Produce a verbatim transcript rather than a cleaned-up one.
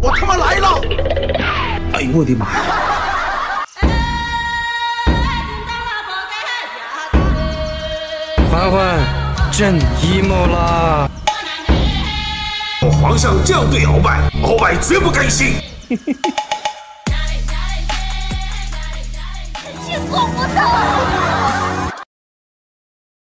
我他妈来了！哎呦我的妈！ 嬛嬛，朕 emo 啦！ 皇上这样对鳌拜，鳌拜绝不甘心。 请做不到。